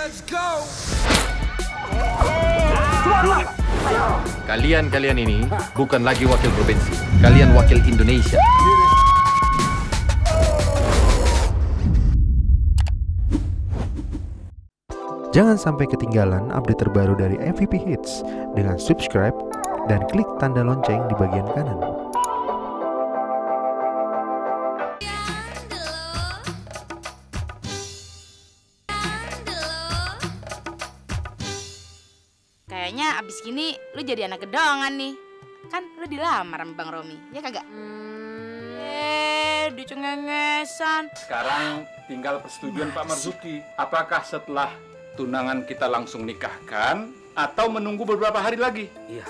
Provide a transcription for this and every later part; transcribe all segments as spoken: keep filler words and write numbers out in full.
Kalian-kalian ini bukan lagi wakil provinsi, kalian wakil Indonesia. Jangan sampai ketinggalan update terbaru dari M V P Hits dengan subscribe dan klik tanda lonceng di bagian kanan. Kayaknya abis gini lu jadi anak gedongan nih. Kan lu dilamar sama Bang Romi, ya kagak? Hmm. Eh, dicengengesan. Sekarang tinggal persetujuan Pak Marzuki. Apakah setelah tunangan kita langsung nikahkan atau menunggu beberapa hari lagi? Iya.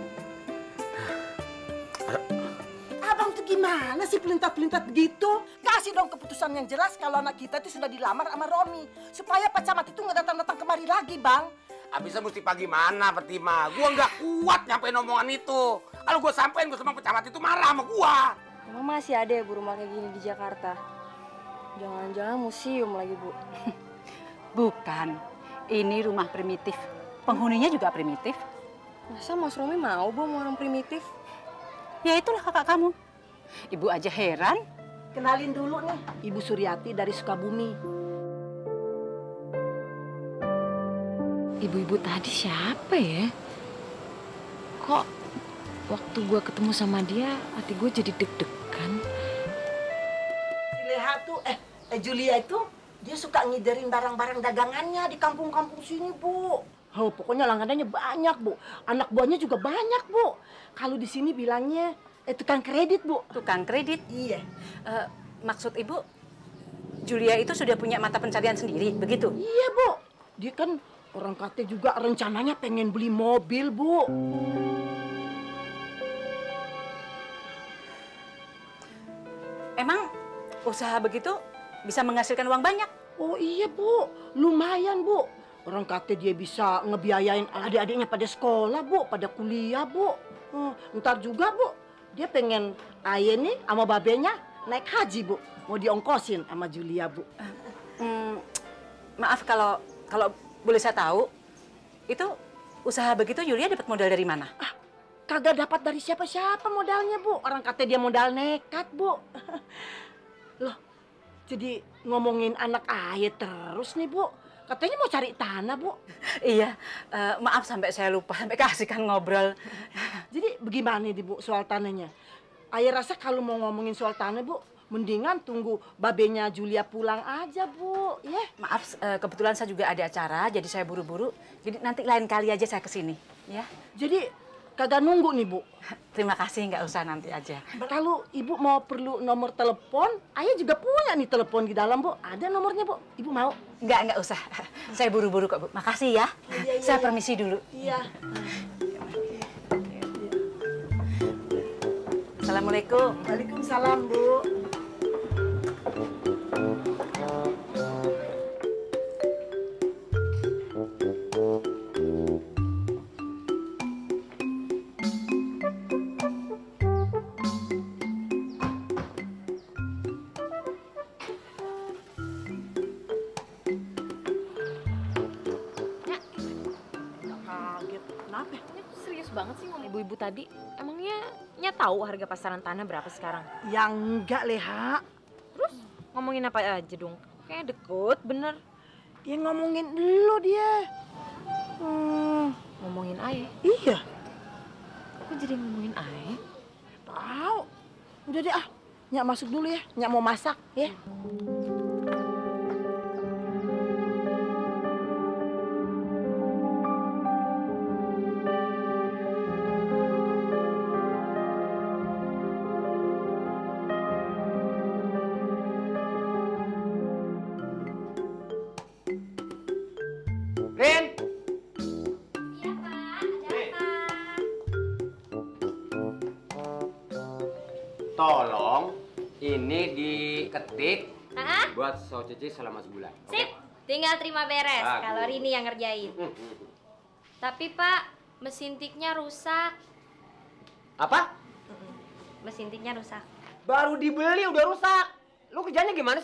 Abang tuh gimana sih pelintat-pelintat begitu? Kasih dong keputusan yang jelas kalau anak kita itu sudah dilamar sama Romi. Supaya Pak Camat itu nggak datang-datang kemari lagi, Bang. Abisnya mesti pagi mana, Fatima? Gua nggak kuat nyampein omongan itu. Kalau gua sampein, gua sama Pak Camat itu marah sama gua. Emang masih ada ya Bu rumah kayak gini di Jakarta? Jangan-jangan museum lagi, Bu. Bukan. Ini rumah primitif. Penghuninya juga primitif. Masa Mas Romi mau, Bu, sama orang primitif? Ya itulah kakak kamu. Ibu aja heran. Kenalin dulu nih, Ibu Suryati dari Sukabumi. Ibu-ibu tadi siapa ya? Kok waktu gue ketemu sama dia, hati gue jadi deg-degan. Si Leha tuh, eh, eh Julia itu, dia suka ngiderin barang-barang dagangannya di kampung-kampung sini, Bu. Oh, pokoknya langganannya banyak, Bu. Anak buahnya juga banyak, Bu. Kalau di sini bilangnya, eh, tukang kredit, Bu. Tukang kredit? Iya. Uh, maksud Ibu, Julia itu sudah punya mata pencarian sendiri, begitu? Iya, Bu. Dia kan orang kate juga rencananya pengen beli mobil, Bu. Emang usaha begitu bisa menghasilkan uang banyak? Oh iya, Bu. Lumayan, Bu. Orang kate dia bisa ngebiayain adik-adiknya pada sekolah, Bu. Pada kuliah, Bu. Hmm, ntar juga, Bu. Dia pengen Aye nih sama babenya naik haji, Bu. Mau diongkosin sama Julia, Bu. Uh, hmm, maaf kalau kalau boleh saya tahu, itu usaha begitu Julia dapat modal dari mana? Ah, kagak dapat dari siapa-siapa modalnya, Bu. Orang kata dia modal nekat, Bu. Loh, jadi ngomongin anak Aye terus nih, Bu. Katanya mau cari tanah, Bu. Iya, uh, maaf sampai saya lupa, sampai keasikan ngobrol. Jadi bagaimana nih, Bu, soal tanahnya? Aye rasa kalau mau ngomongin soal tanah, Bu, mendingan tunggu babenya Julia pulang aja, Bu. Ya. Yeah. Maaf, uh, kebetulan saya juga ada acara, jadi saya buru-buru. Jadi nanti lain kali aja saya kesini, ya. Jadi kagak nunggu nih, Bu. Terima kasih, nggak usah, nanti aja. Kalau Ibu mau perlu nomor telepon, Ayah juga punya nih telepon di dalam, Bu. Ada nomornya, Bu. Ibu mau? Nggak, nggak usah. Saya buru-buru kok, Bu. Makasih ya. Iya, iya, saya iya. permisi dulu. Iya. Assalamualaikum. Waalaikumsalam, Bu. Banget sih ngomong ibu-ibu tadi. Emangnya Nya tahu harga pasaran tanah berapa sekarang? Yang enggak, Leha. Terus ngomongin apa aja dong? Kayak deket bener. Ya ngomongin lo dia. Hmm. Ngomongin Aye? Iya. Kok jadi ngomongin Aye? Tahu. Udah deh ah. Nyak masuk dulu ya. Nyak mau masak ya. Rin! Iya, Pak. Ada apa? Tolong ini diketik Hah? buat saus cici selama sebulan. Sip. Oke? Tinggal terima beres. Bagus. Kalau Rini yang ngerjain. Hmm, hmm, hmm. Tapi Pak, mesin tiknya rusak. Apa? Mesin tiknya rusak. Baru dibeli udah rusak. Lu kerjanya gimana sih?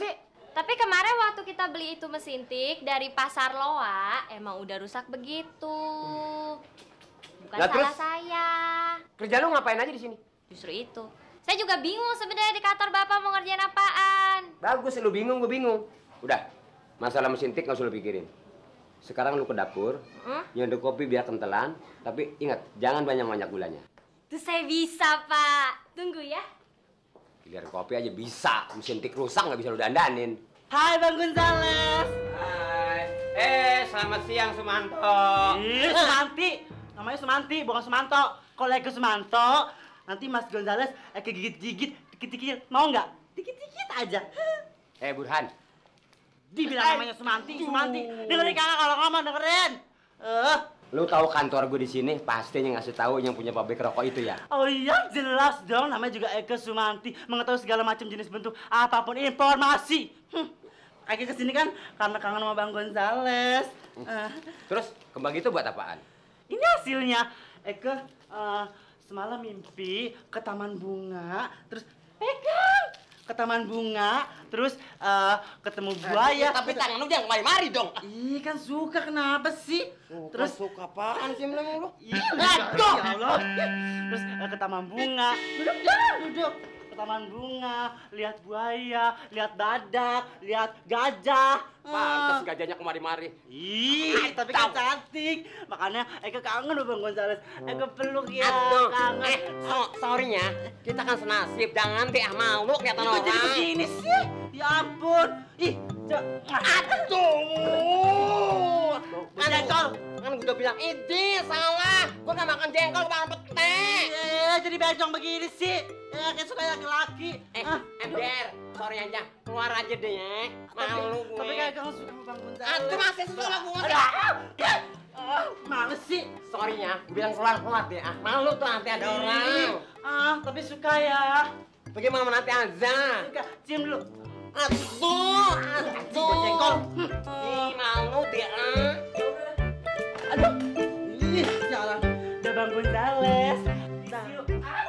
Tapi kemarin waktu kita beli itu mesin tik dari pasar Loa, emang udah rusak begitu. Bukan Lah, salah terus? saya. Kerja lu ngapain aja di sini? Justru itu. Saya juga bingung sebenarnya di kantor Bapak mau ngerjain apaan. Bagus, lu bingung, gue bingung. Udah, masalah mesin tik nggak usah lu pikirin. Sekarang lu ke dapur, Hmm? nyendok kopi biar kentelan, tapi ingat, jangan banyak-banyak gulanya. Tuh saya bisa, Pak. Tunggu ya. Biar kopi aja bisa, mesin tik rusak nggak bisa lu dandanin. Hai Bang Gonzales. Hai. Eh, selamat siang Sumanto. Ih, Sumanti. Namanya Sumanti, bukan Sumanto. Kalau Eko Sumanto, nanti Mas Gonzales Eko gigit-gigit, dikit-dikit. Mau nggak? Dikit-dikit aja. Eh, Burhan. Dibilang namanya Sumanti, Sumanti. Dengerin kakak kalau ngomong, dengerin. Eh. Lu tahu kantor gue di sini pasti yang ngasih tahu yang punya pabrik rokok itu ya? Oh iya, jelas dong. Namanya juga Eko Sumanti, mengetahui segala macam jenis bentuk apapun informasi. Hm. Eko kesini kan karena kangen sama Bang Gonzales. Uh. Terus kembang itu buat apaan? Ini hasilnya. Eko uh, semalam mimpi ke taman bunga, terus pegang ke taman bunga, terus uh, ketemu buaya. Tapi tangan lu jangan mari-mari dong. Ih, kan suka, kenapa sih? Suka, Terus suka apaan sih memang lu? Ih, aduh. Ya Allah. Terus uh, ke taman bunga. Duduk, duduk, duduk. Ke taman bunga, lihat buaya, lihat badak, lihat gajah. Pantes gajahnya kemari-mari. Ih, tapi kan cantik. Makanya Eko kangen loh Bang Gonzales. Eko peluk ya, Aduh, kangen. eh, so, sorry-nya, kita kan senasib, jangan deh ah malu kelihatan Kok orang. jadi begini sih? Ya ampun. Ih, aduh. Kan jengkol, kan gue udah bilang, ini salah, gue gak makan jengkol, gue makan pete. Eh, jadi bencong begini sih. Ya, kayak suka laki-laki. Eh, Ah, ember, sorry aja, keluar aja deh ya, malu gue. Tapi kayak kamu suka sama Bang Gonzales. Aduh, masih suka sama gue. Aduh. Ah, males sih. Sorry-nya, gue bilang keluar-keluar deh, ah malu tuh nanti ada orang. Ah, tapi suka ya. Bagaimana nanti aja? Suka, cium dulu. Aduh, aduh. Jengkol. Ih, malu deh, ah. Aduh. Ih, jalan. Udah Bang Gonzales. Yuk.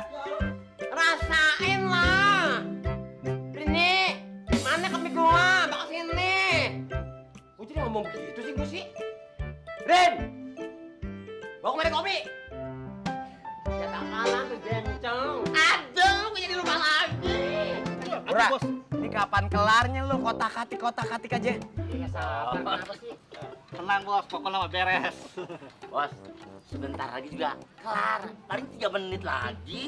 Rasain lah. Ini, mana kami gua? Bawa sini. Kok jadi ngomong gitu sih gue sih? Rin! Bawa kemari kopi. Ya tak kalah tuh jencong. Aduh, gue jadi lupa lagi. Bura, ini kapan kelarnya lu kotak-katik kotak-katik aja? Iya, sabar, kenapa sih? Tenang bos, pokoknya mah beres. Bos, sebentar lagi juga kelar. Paling tiga menit lagi.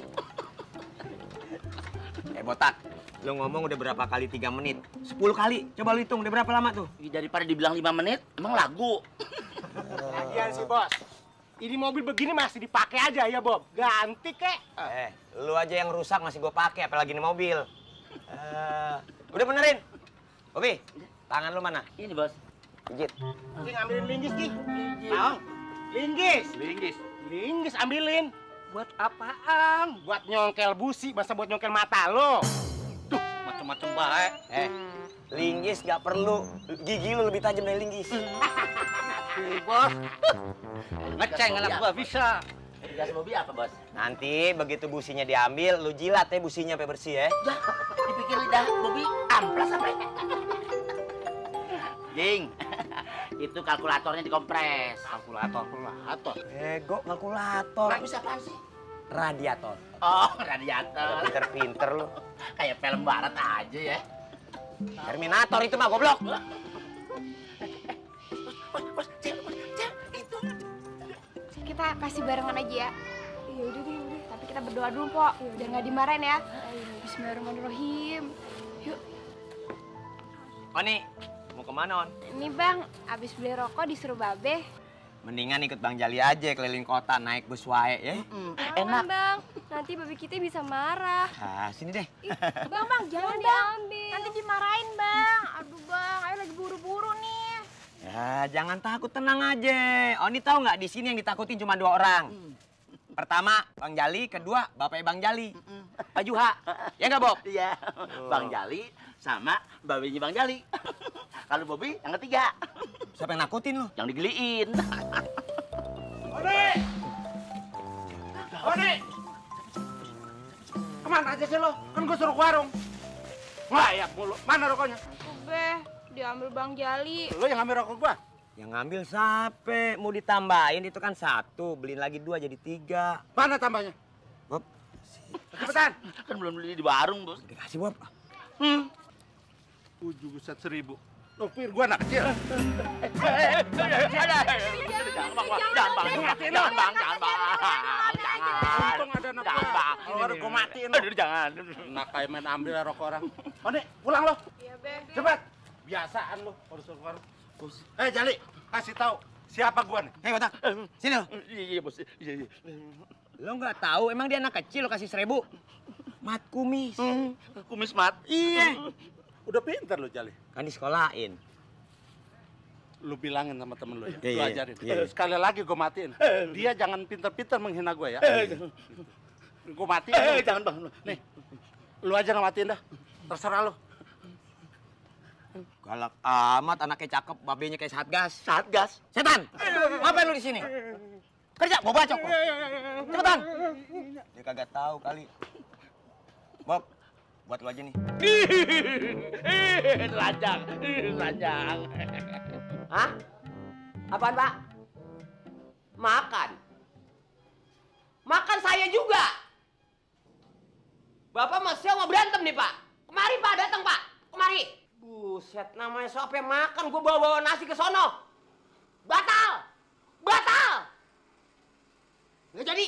Eh botak, lu ngomong udah berapa kali tiga menit? Sepuluh kali, coba lu hitung udah berapa lama tuh? Daripada dibilang lima menit, emang lagu. Lagian sih bos, ini mobil begini masih dipakai aja ya Bob, ganti kek. Eh, lu aja yang rusak masih gua pakai, apalagi ini mobil. Uh, udah benerin. Bobi, tangan lu mana? Ini bos. Pijit. Ki ngambilin linggis Ki. Mau? Linggis. Linggis. Linggis ambilin. Buat apaan? Buat nyongkel busi, masa buat nyongkel mata lo? Duh, macem-macem baik. Eh, linggis gak perlu. Gigi lu lebih tajam dari linggis. Bos. Ngeceng anak gua bisa. Gas mobil apa bos? Nanti begitu businya diambil, lu jilat ya businya sampai bersih ya. Dah, dipikir lidah Bobi amplas apa ya? Jing, itu kalkulatornya dikompres. Kalkulator, kalkulator. Ego kalkulator. Nggak bisa apaan sih? Radiator. Oh, radiator. Pinter-pinter lu. Kayak film barat aja ya. Terminator itu mah goblok. Kita kasih barengan aja ya. Iya udah deh, udah. Tapi kita berdoa dulu, Pok. Biar nggak dimarahin ya. Bismillahirrahmanirrahim. Yuk. Oni, mau kemana, On? Ini Bang, abis beli rokok disuruh Babe. Mendingan ikut Bang Jali aja keliling kota naik bus wae ya. Enak. Bang, nanti babi kita bisa marah. Ah, sini deh. Ih, bang, Bang, jangan diambil. Nanti dimarahin, Bang. Aduh, Bang, ayo lagi buru-buru nih. Ya, jangan takut, tenang aja. Oni tahu nggak di sini yang ditakutin cuma dua orang. Pertama, Bang Jali, kedua, bapaknya Bang Jali. Pak Juha. Ya nggak, Bob? Iya. Bang Jali sama babinya Bang Jali. Kalau Bobi yang ketiga. Siapa yang nakutin lu? Yang digeliin. Ode! Ode! Kemana aja sih lo? Kan gue suruh ke warung. Ngelayap mulu. Mana rokoknya? Be, diambil Bang Jali. Lo yang ngambil rokok gua? Yang ngambil siapa? Mau ditambahin itu kan satu, beliin lagi dua jadi tiga. Mana tambahnya? Bob. Cepetan. Kan belum beli di warung, Bos. Dikasih, Bob. Hmm. Tujuh set seribu. Loh, Pir, gua anak kecil. Jangan Bang, jangan Bang. Jangan Bang, jangan Bang. Jangan. Untung ada anak gua. Kalau ada gua matiin. Aduh, jangan. Nak kayak main ambil rokok orang. Oh, nih, pulang lo. Iya, Bang. Cepat. Biasaan lo harus keluar. Eh, Jali, kasih tahu siapa gua nih. Hei, Botak. Sini lo. Iya, Bos. Iya, iya. Lo nggak tahu emang dia anak kecil lo kasih seribu? Mat kumis. Hmm, kumis mat. Iya. Udah pinter lo, Jali. Kan disekolahin. Lu bilangin sama temen lu ya, Iya, lu iya, ajarin. iya. Sekali lagi gue matiin. Dia jangan pinter-pinter menghina gue ya. Gue matiin. Jangan Bang. Nih, lu aja yang matiin dah. Terserah lu. Galak amat, anaknya cakep, babenya kayak Satgas. Satgas? Setan! Ngapain lu di sini? Kerja, bawa bacok. Cepetan. Dia kagak tahu kali. Bob, buat lu aja nih. Telanjang, telanjang. Hah? Apaan, Pak? Makan? Makan saya juga. Bapak masih mau berantem nih, Pak. Kemari, Pak, datang, Pak. Kemari. Buset, namanya siapa yang makan? Gue bawa-bawa nasi ke sono. Batal! Batal! Nggak jadi.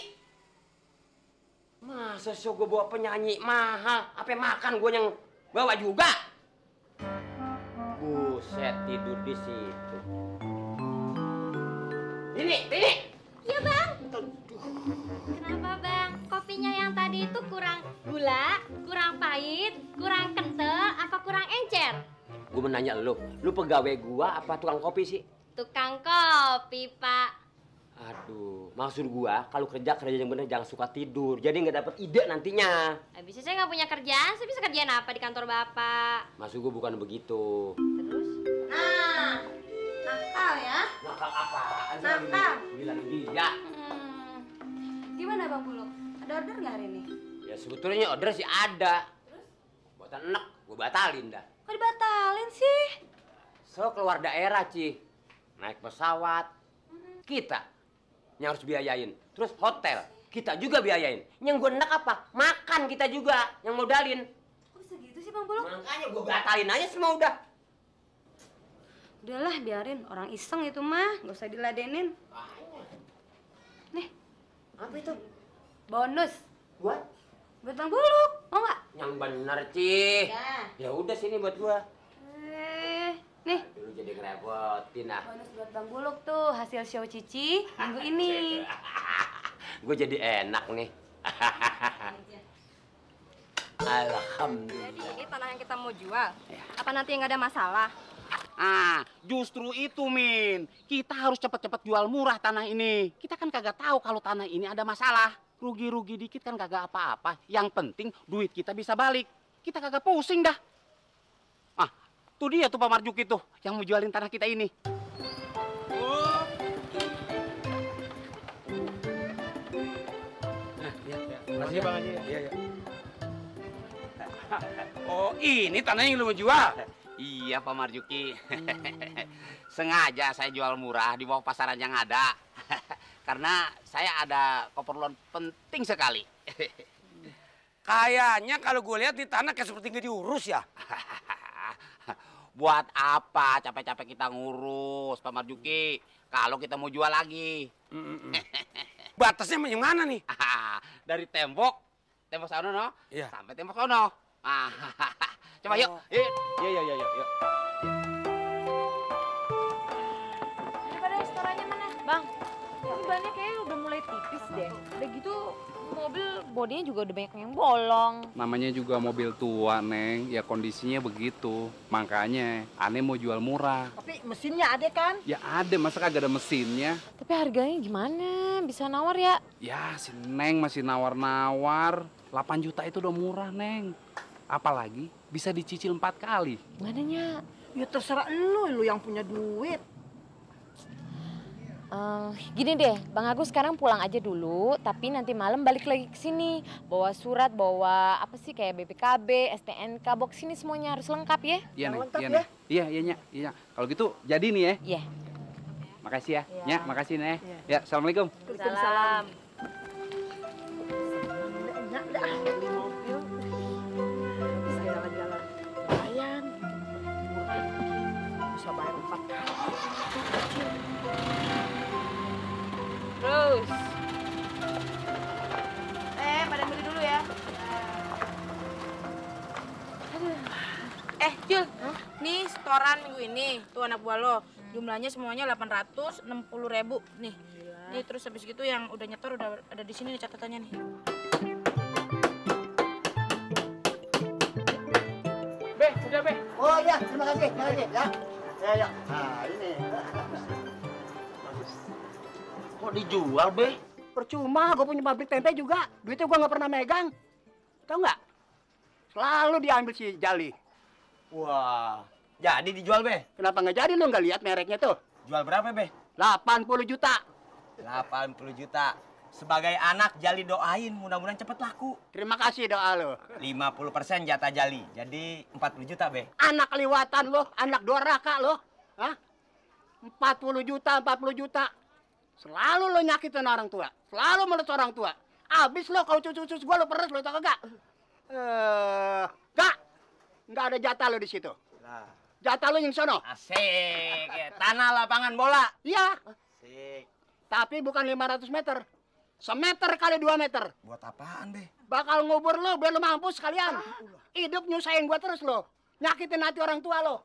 Masa sih gue bawa penyanyi mahal, apa makan gue yang bawa juga? Buset, tidur di situ. Ini, ini. Iya, Bang. Kenapa, Bang? Kopinya yang tadi itu kurang gula, kurang pahit, kurang kental, apa kurang encer? Gue menanya lo, lu pegawai gua apa tukang kopi sih? Tukang kopi, Pak. Aduh, maksud gua kalau kerja kerja yang bener jangan suka tidur, jadi nggak dapet ide nantinya. Habisnya saya nggak punya kerjaan, saya bisa kerjaan apa di kantor Bapak? Maksud gua bukan begitu. Nah, nakal ya. Nakal apaan? Nakal. Bilang dia. Hmm. Gimana Bang Buluk? Ada order nggak hari ini? Ya sebetulnya order sih ada. Terus? Buatan enak, gua batalin dah. Kok dibatalin sih? So keluar daerah, Ci. Naik pesawat. Kita yang harus biayain. Terus hotel, kita juga biayain. Yang gue enak apa? Makan kita juga, yang modalin. Kok bisa gitu sih Bang Buluk? Makanya gue batalin aja semua udah. Udahlah biarin, orang iseng itu mah, nggak usah diladenin. Nih. Apa itu? Bonus. Buat? Buat Bang Buluk, mau nggak? Yang bener, Ci. Ya. Ya udah sini buat gua. Eh, nih. Dulu jadi ngerepotin ah. Bonus buat Bang Buluk tuh, hasil show Cici minggu ini. Gue jadi enak nih. Alhamdulillah. Jadi ini tanah yang kita mau jual. Apa nanti yang nggak ada masalah? Ah, justru itu, Min. Kita harus cepat-cepat jual murah tanah ini. Kita kan kagak tahu kalau tanah ini ada masalah. Rugi-rugi dikit kan kagak apa-apa. Yang penting duit kita bisa balik. Kita kagak pusing dah. Ah, tuh dia tuh Pak Marjuki tuh yang mau jualin tanah kita ini. Oh. Nah, ya, ya. Makasih Bang Haji. Iya, iya. Oh, ini tanah yang lu mau jual? Iya, Pak Marjuki. Sengaja saya jual murah di bawah pasaran yang ada. Karena saya ada keperluan penting sekali. Kayaknya kalau gue lihat di tanah kayak seperti nggak diurus ya. Buat apa capek-capek kita ngurus, Pak Marjuki? Kalau kita mau jual lagi. Batasnya yang mana nih? Dari tembok, tembok sono no, iya. Sampai tembok sono. Ah, coba yuk, yuk, yuk, yuk, yuk, yuk. Daripada restorannya mana? Bang, ini bannya kayaknya udah mulai tipis deh. Udah gitu mobil bodinya juga udah banyak yang bolong. Namanya juga mobil tua, Neng. Ya kondisinya begitu. Makanya aneh mau jual murah. Tapi mesinnya ada kan? Ya ada, masa kagak ada mesinnya? Tapi harganya gimana? Bisa nawar ya? Ya si Neng masih nawar-nawar. delapan juta itu udah murah, Neng. Apalagi bisa dicicil empat kali. Mananya? Ya terserah lu, lu yang punya duit. Uh, gini deh, Bang Agus sekarang pulang aja dulu, tapi nanti malam balik lagi ke sini. Bawa surat, bawa apa sih kayak B P K B, S T N K, bawa sini semuanya harus lengkap ya. Iya, Neng. lengkap Iya, ya? Neng. Iya, iya, Nyak. Iya. Kalau gitu jadi nih ya. Iya. Makasih ya. Iya. Nyak, makasih, Neng. Iya. Ya, Assalamualaikum. Salam. Enak dah beli mobil. Bisa jalan-jalan. Lumayan. Bisa bayar empat kali. Terus. Eh, pada beli dulu ya. Eh, Jul. Nih setoran minggu ini. Tuh anak buah lo. Jumlahnya semuanya delapan ratus enam puluh ribu. Nih. Nih terus habis gitu yang udah nyetor udah ada di sini nih catatannya nih. Be, udah, Be. Oh iya, terima kasih, terima kasih ya. Ya, ya. Nah, ini. Kok dijual, Be? Percuma, gue punya pabrik tempe juga. Duitnya gue nggak pernah megang. Tahu nggak? Selalu diambil si Jali. Wah, jadi dijual, Be? Kenapa nggak jadi lo nggak lihat mereknya tuh? Jual berapa, Be? delapan puluh juta. delapan puluh juta. Sebagai anak Jali doain mudah-mudahan cepet laku. Terima kasih doa lo. lima puluh persen jatah Jali. Jadi empat puluh juta, Be. Anak kelewatan lo, anak doraka lo. Hah? empat puluh juta, empat puluh juta. Selalu lo nyakitin orang tua. Selalu melus orang tua. Abis lo kau cucu-cucu gua lo peres lo tau kagak? Eh, gak. Nggak ada jatah lo di situ. Nah. Jatah lo yang sono. Asik. Ya, tanah lapangan bola. Iya. Asik. Tapi bukan lima ratus meter. Semeter kali dua meter. Buat apaan, Be? Bakal ngubur lo biar lo mampus sekalian. Hidup nyusahin gua terus lo. Nyakitin hati orang tua lo.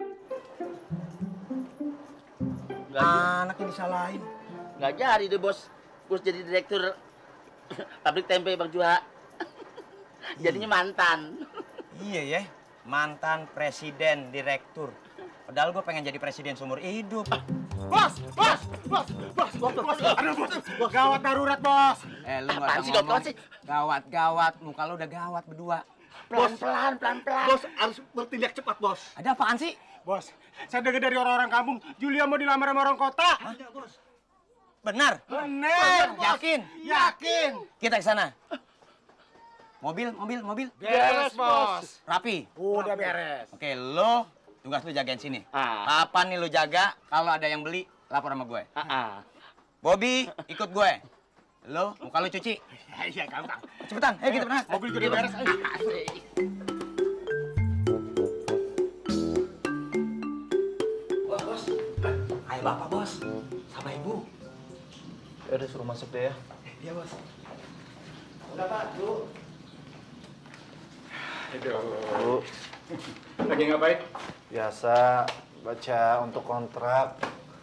Anaknya disalahin. Nggak jadi deh, Bos. Bos jadi direktur pabrik tempe Bang Juha. Jadinya mantan. Iya ya, mantan presiden direktur. Padahal gue pengen jadi presiden seumur hidup. Bos, bos, bos, bos, bos, bos, aduh bos, gawat darurat bos. Eh lu nggak Apaan usah sih, ngomong. gawat sih? Gawat, gawat. Muka lu udah gawat berdua. Pelan-pelan, pelan-pelan. Bos harus bertindak cepat, Bos. Ada apaan sih? Bos, saya dengar dari orang-orang kampung, Julia mau dilamar sama orang kota. Ada, Bos. Benar? Benar, Yakin? Yakin. Kita ke sana. Mobil, mobil, mobil. Beres, Bos. Rapi. Udah beres. Oke, lo tugas lu jagain sini. Ah. Kapan nih lu jaga? Kalau ada yang beli, lapor sama gue. Ah, ah. Bobby, ikut gue. Lo, muka lu cuci. Iya, gampang. Cepetan, ayo kita berangkat. Mobil juga beres. Asik. Bos, bos. Ayo bapak, bos. Sama ibu. Ya udah suruh masuk deh ya. Iya, bos. Udah Pak, Bu. Aduh. Bu, Lagi ngapain? biasa baca untuk kontrak.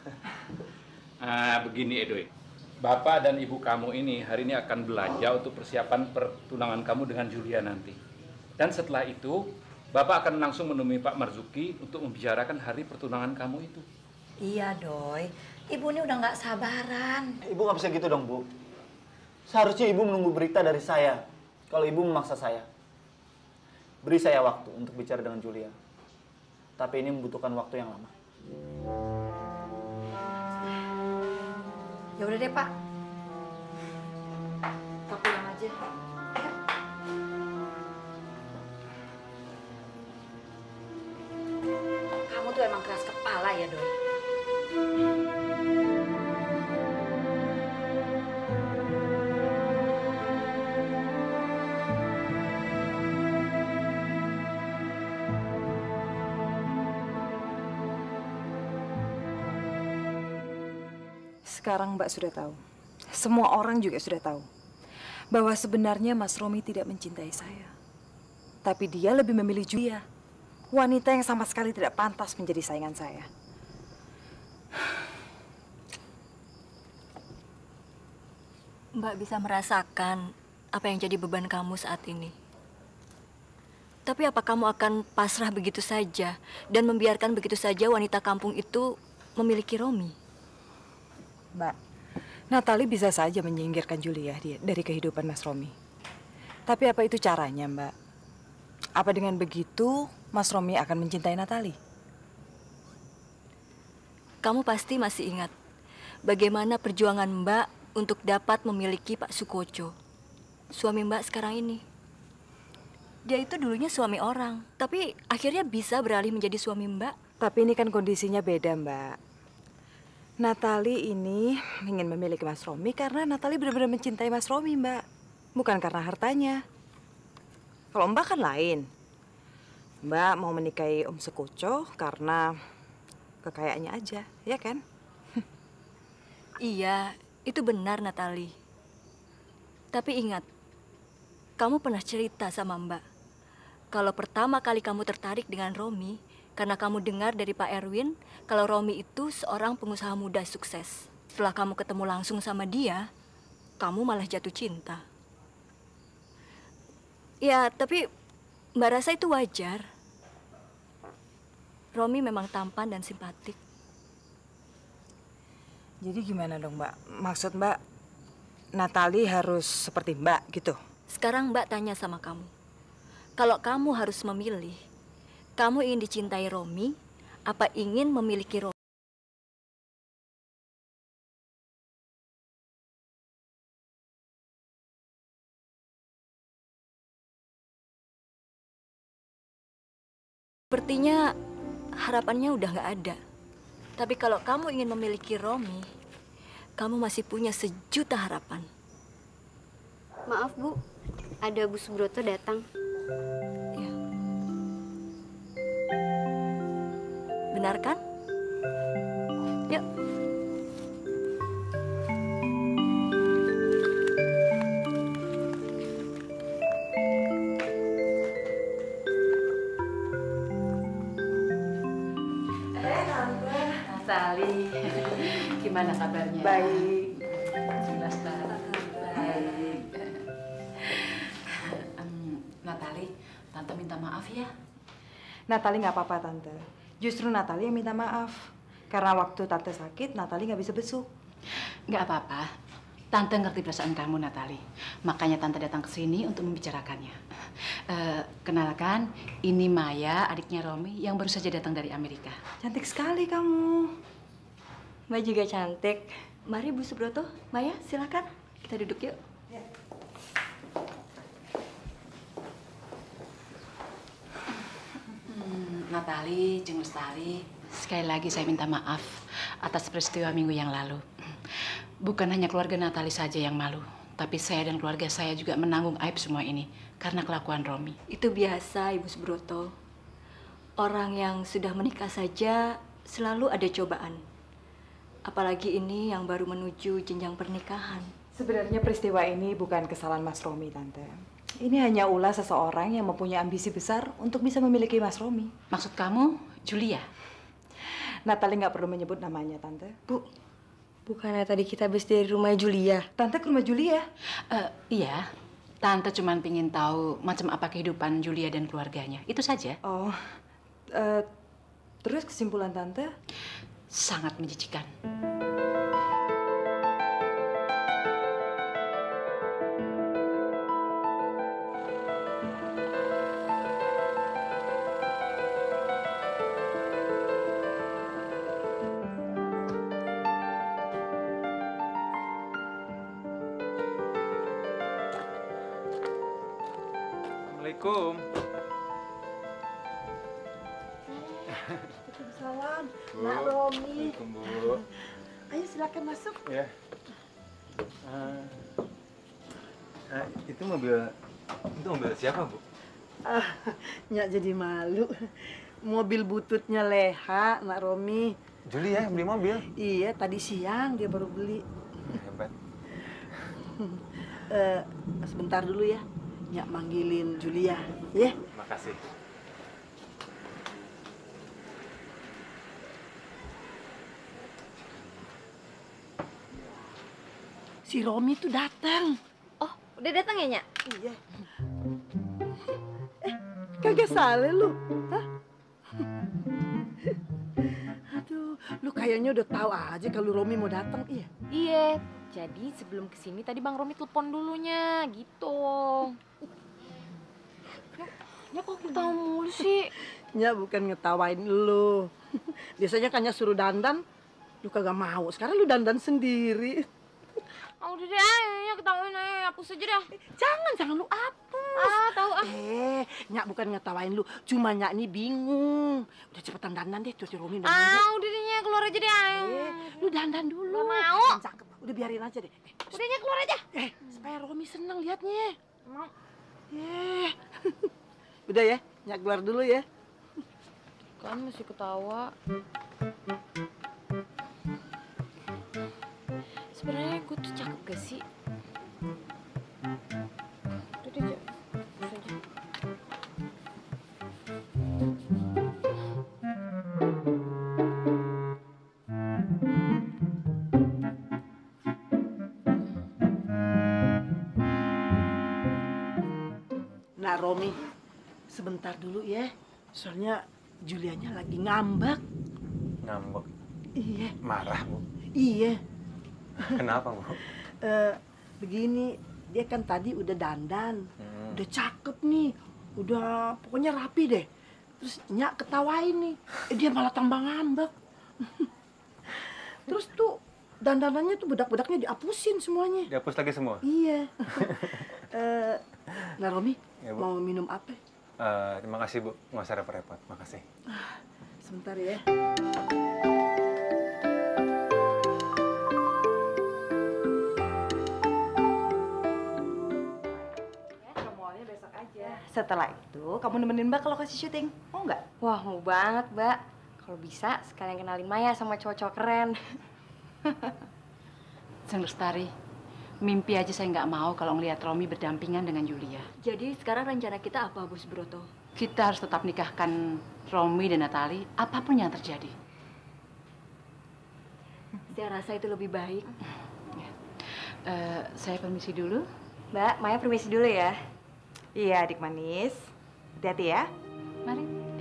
Ah, begini Edoy. Bapak dan ibu kamu ini hari ini akan belanja untuk persiapan pertunangan kamu dengan Julia nanti. Dan setelah itu, Bapak akan langsung menemui Pak Marzuki untuk membicarakan hari pertunangan kamu itu. Iya, Doy. Ibu ini udah nggak sabaran. Ibu nggak bisa gitu dong, Bu. Seharusnya ibu menunggu berita dari saya. Kalau ibu memaksa saya. Beri saya waktu untuk bicara dengan Julia. Tapi ini membutuhkan waktu yang lama. Ya udah deh, Pak. Kita pulang aja. Kamu tuh emang keras kepala ya, Doy. Sekarang Mbak sudah tahu. Semua orang juga sudah tahu. Bahwa sebenarnya Mas Romi tidak mencintai saya. Tapi dia lebih memilih Julia. Wanita yang sama sekali tidak pantas menjadi saingan saya. Mbak bisa merasakan apa yang jadi beban kamu saat ini. Tapi apa kamu akan pasrah begitu saja dan membiarkan begitu saja wanita kampung itu memiliki Romi? Mbak, Natali bisa saja menyingkirkan Julia dari kehidupan Mas Romi. Tapi apa itu caranya, Mbak? Apa dengan begitu Mas Romi akan mencintai Natali? Kamu pasti masih ingat bagaimana perjuangan Mbak untuk dapat memiliki Pak Sukoco, suami Mbak sekarang ini. Dia itu dulunya suami orang, tapi akhirnya bisa beralih menjadi suami Mbak. Tapi ini kan kondisinya beda, Mbak. Natali ini ingin memiliki Mas Romi karena Natali benar-benar mencintai Mas Romi, Mbak. Bukan karena hartanya. Kalau Mbak kan lain. Mbak mau menikahi Om Sukoco karena kekayaannya aja, ya kan? Iya, itu benar Natali. Tapi ingat, kamu pernah cerita sama Mbak, kalau pertama kali kamu tertarik dengan Romi, karena kamu dengar dari Pak Erwin, kalau Romi itu seorang pengusaha muda sukses. Setelah kamu ketemu langsung sama dia, kamu malah jatuh cinta. Ya, tapi Mbak rasa itu wajar. Romi memang tampan dan simpatik. Jadi gimana dong, Mbak? Maksud Mbak, Natali harus seperti Mbak gitu? Sekarang Mbak tanya sama kamu. Kalau kamu harus memilih, kamu ingin dicintai Romi, apa ingin memiliki Romi? Sepertinya harapannya udah nggak ada. Tapi kalau kamu ingin memiliki Romi, kamu masih punya sejuta harapan. Maaf Bu, ada Bu Subroto datang. Ya. Benar kan? Yuk. Sali, gimana kabarnya? Baik. Jelas banget. Baik. Um, Natali, Tante minta maaf ya. Natali nggak apa-apa, Tante. Justru Natali yang minta maaf. Karena waktu Tante sakit, Natali nggak bisa besuk. Nggak apa-apa. Tante ngerti perasaan kamu, Natali. Makanya Tante datang ke sini untuk membicarakannya. Uh, kenalkan, ini Maya, adiknya Romi yang baru saja datang dari Amerika. Cantik sekali kamu. Mbak juga cantik. Mari Bu Subroto, Maya silakan. Kita duduk yuk. Ya. Hmm, Natali, Jeng Lestari, sekali lagi saya minta maaf atas peristiwa minggu yang lalu. Bukan hanya keluarga Natali saja yang malu, tapi saya dan keluarga saya juga menanggung aib semua ini karena kelakuan Romi. Itu biasa, Ibu Subroto. Orang yang sudah menikah saja selalu ada cobaan. Apalagi ini yang baru menuju jenjang pernikahan. Sebenarnya peristiwa ini bukan kesalahan Mas Romi, Tante. Ini hanya ulah seseorang yang mempunyai ambisi besar untuk bisa memiliki Mas Romi. Maksud kamu, Julia? Natali nggak perlu menyebut namanya, Tante. Bu, bukannya tadi kita habis dari rumah Julia? Tante ke rumah Julia? Uh, iya. Tante cuma pingin tahu macam apa kehidupan Julia dan keluarganya. Itu saja. Oh, uh, terus kesimpulan Tante? Sangat menjijikan. Assalamualaikum. Salam, Bu. Nak Romi. Assalamualaikum, Bu. Ayo silakan masuk. Ya. Uh, uh, itu mobil, itu mobil siapa, Bu? Ah, Nyak jadi malu. Mobil bututnya Leha, Nak Romi. Juli ya, beli mobil? Iya, tadi siang dia baru beli. Hebat. uh, sebentar dulu ya. Nyak manggilin Julia, ya? Makasih. Si Romi tuh datang. Oh, udah datang ya, Nyak? Iya. Eh, kagak salah lu. Hah? Aduh, lu kayaknya udah tahu aja kalau Romi mau datang, iya? Iya, jadi sebelum kesini tadi Bang Romi telepon dulunya, gitu. Ya kok ketawa mulu sih? Ya bukan ngetawain lu. Biasanya kan Nyak suruh dandan, Lu kagak mau, sekarang lu dandan sendiri. Ah, udah deh, ya ketawain aja, hapus aja dah. Jangan, jangan lu hapus. Ah, tahu ah. Eh, Nyak bukan ngetawain lu, cuma Nyak nih bingung. Udah cepetan dandan deh, tuh si Romi udah Ah, nunggu. udah deh, Nyak, keluar aja deh. Eh, lu dandan dulu. Gak mau. Yang cakep, udah biarin aja deh. Eh, udah, Nyak, keluar aja. Eh, supaya Romi seneng liatnya. Mau. Eh, udah ya, Nyak keluar dulu ya. Kan masih ketawa. Sebenarnya gue tuh cakep gak sih? Udah deh, Ja. Terus aja. Nah, Romi, sebentar dulu ya. Soalnya Julianya lagi ngambek. Ngambek? Iya. Marah, Bu? Iya. Kenapa, Bu? Eh, begini, dia kan tadi udah dandan, Hmm. udah cakep nih, udah pokoknya rapi deh. Terus Nyak ketawain nih, eh, dia malah tambah ngambek. Terus tuh dandanannya tuh bedak-bedaknya dihapusin semuanya. Dihapus lagi semua? Iya. Eh, nah Romi, Ya, Bu. mau minum apa? Eh, terima kasih, Bu. Nggak usah repot-repot. Makasih. Sebentar ya. Ketemuannya besok aja. Setelah itu, kamu nemenin Mbak ke lokasi syuting. Mau nggak? Wah, mau banget, Mbak. Kalau bisa, sekalian kenalin Maya sama cowok-cowok keren. Sang Lestari, mimpi aja saya nggak mau kalau ngelihat Romi berdampingan dengan Julia. Jadi sekarang rencana kita apa, Bos Broto? Kita harus tetap nikahkan Romi dan Natali, apapun yang terjadi. Saya rasa itu lebih baik. Eh, saya permisi dulu. Mbak, Maya permisi dulu ya. Iya, adik manis. Hati-hati ya. Mari.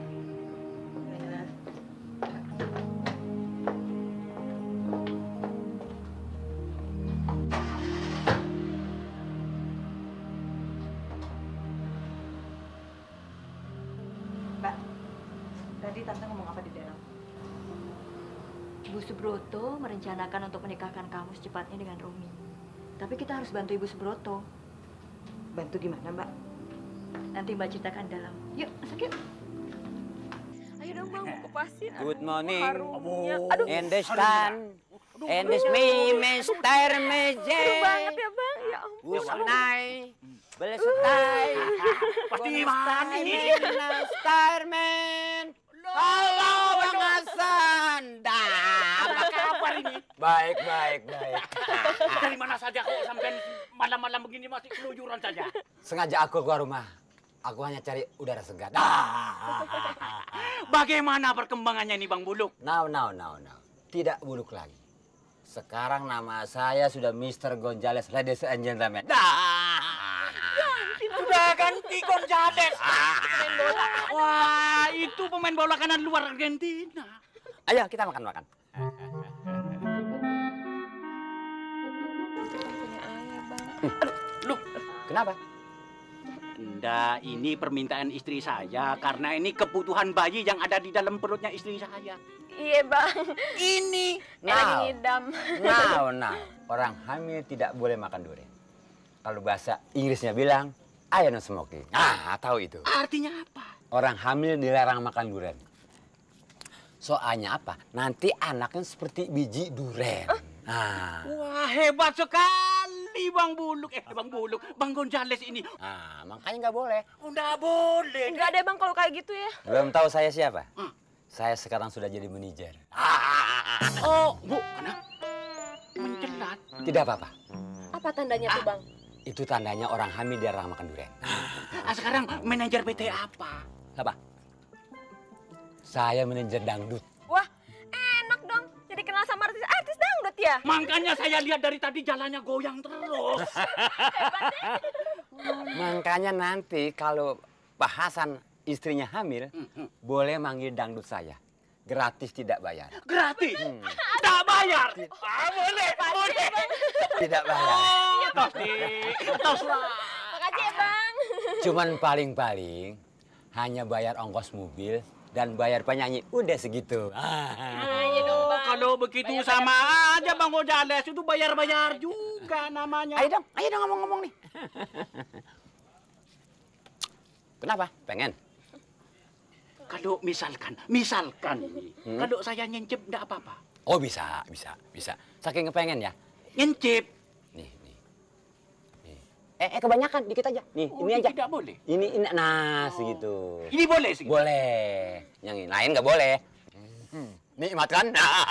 Mbak, tadi Tante ngomong apa di dalam? Ibu Subroto merencanakan untuk menikahkan kamu secepatnya dengan Romi. Tapi kita harus bantu Ibu Subroto. Bantu gimana, Mbak? Nanti Mbak ceritakan dalam. Yuk, masuk yuk. Ayo dong, Bang, mau kupasin. Good morning. Harumnya. Aduh. And this time, and this me, Mister Meje. Seru banget ya, Bang. Ya ampun. Busanay, belesetai. Pasti mana ini? Starman. Halo, Bang Hasan. Dah, Apa kabar ini? baik, baik, baik. Dari mana saja kok sampai malam-malam begini masih keluyuran saja? Sengaja aku keluar rumah. Aku hanya cari udara segar. Bagaimana perkembangannya ini, Bang Buluk? Now, now, now, now. Tidak buluk lagi. Sekarang nama saya sudah Mister Gonzales, ladies and gentlemen. Sudah ganti Gonzales. Pemain bola. Wah, itu pemain bola kanan luar Argentina. Ayo kita makan-makan. Loh, kenapa? Nggak, ini permintaan istri saya karena ini kebutuhan bayi yang ada di dalam perutnya istri saya. Iya, Bang. Ini. Eh, lagi Now, ngidam. now, now. Orang hamil tidak boleh makan durian. Kalau bahasa Inggrisnya bilang, I no smoking. Ah, tahu itu. Artinya apa? Orang hamil dilarang makan durian. Soalnya apa? Nanti anaknya seperti biji durian. Nah, Wah, hebat sekali Bang Buluk. Eh, Bang Buluk, Bang Gonzales ini. nah makanya nggak boleh. Oh, nggak boleh. Enggak deh, Bang, kalau kayak gitu ya. Belum tahu saya siapa? Saya sekarang sudah jadi manajer. Oh, Bu, karena mencelat. Tidak apa-apa. Apa tandanya tuh, Bang? Itu tandanya orang hamil dilarang makan durian. Ah, sekarang manajer P T apa? Apa? Saya manajer dangdut. Wah, enak dong. Jadi kenal sama artis-artis dangdut ya? Makanya saya lihat dari tadi jalannya goyang terus. Makanya nanti kalau Pak Hasan istrinya hamil, boleh manggil dangdut saya. Gratis tidak bayar. Gratis? Tidak bayar? Ah, boleh, boleh. Tidak bayar. Oh, pasti. Toslah. Makasih ya, Bang. Cuman paling-paling hanya bayar ongkos mobil dan bayar penyanyi. Udah segitu. Ah, iya dong, Bang. Kalau begitu bayar, sama bayar. aja Bang Gonzales, itu bayar-bayar juga namanya. Ayo dong, ayo dong ngomong-ngomong nih. Kenapa? Pengen? Kalau misalkan, misalkan, hmm? kalau saya nyencip enggak apa-apa. Oh bisa, bisa, bisa. Saking kepengen ya? Nyencip. Nih, nih. nih. Eh, eh kebanyakan, dikit aja. Nih, oh, ini aja. Tidak boleh. Ini, ini, nah, oh. segitu. Ini boleh sih? Boleh. Yang lain nggak boleh. Hmm. Nikmat kan?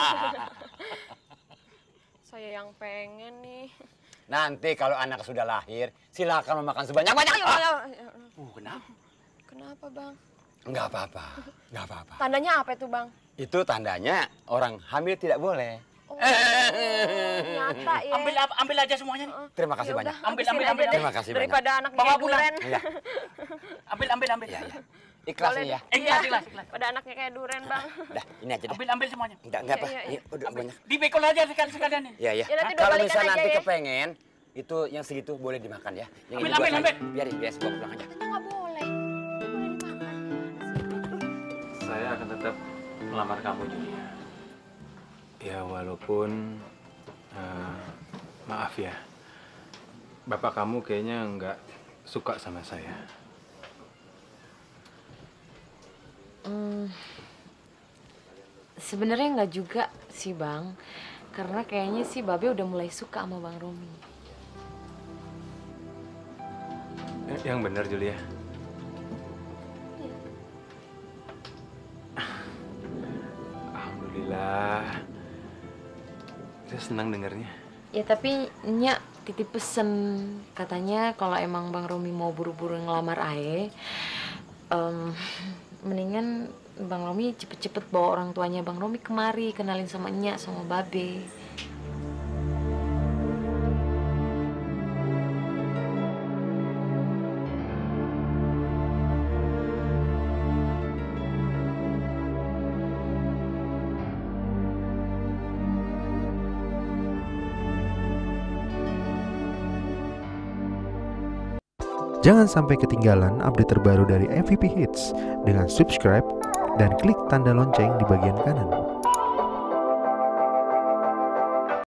Saya yang pengen nih. Nanti kalau anak sudah lahir, silakan memakan sebanyak-banyak. Oh, kenapa? Kenapa, Bang? Nggak apa-apa, nggak apa-apa. Tandanya apa itu, Bang? Itu tandanya orang hamil tidak boleh. Oh, nyata ya. Ambil ambil aja semuanya nih. Terima kasih Yaudah, banyak. Ambil ambil ambil. Terima kasih banyak. Daripada anak bawa kayak pulang. duren. Ya. Ambil ambil ambil. Ya, ya. Ikhlas nih ya. Ikhlas, ikhlas, ikhlas. Pada anaknya kayak duren, Bang. Dah, ini aja dah. Ambil ambil semuanya. Enggak, enggak apa. Ya, ya, ya. Ini udah banyak. Dibekol aja sekalian nih. Iya, iya. Ya, nanti Kalau balikan misal aja nanti ya. kepengen, itu yang segitu boleh dimakan ya. Yang Ambil, ini buat ambil, saya. ambil. Biarin, biar bawa pulang aja. Nggak boleh. Boleh dimakan. Saya akan tetap melamar kamu, Julia. Ya, walaupun uh, maaf ya, bapak kamu kayaknya nggak suka sama saya. Hmm, sebenarnya nggak juga sih Bang, karena kayaknya sih Babe udah mulai suka sama Bang Romi. Yang benar, Julia. Alhamdulillah. Saya senang dengarnya. Ya tapi Nyak titip pesen, katanya kalau emang Bang Romi mau buru-buru ngelamar Ae, um, mendingan Bang Romi cepet-cepet bawa orang tuanya Bang Romi kemari, kenalin sama Nyak sama Babe. Jangan sampai ketinggalan update terbaru dari M V P Hits dengan subscribe dan klik tanda lonceng di bagian kanan.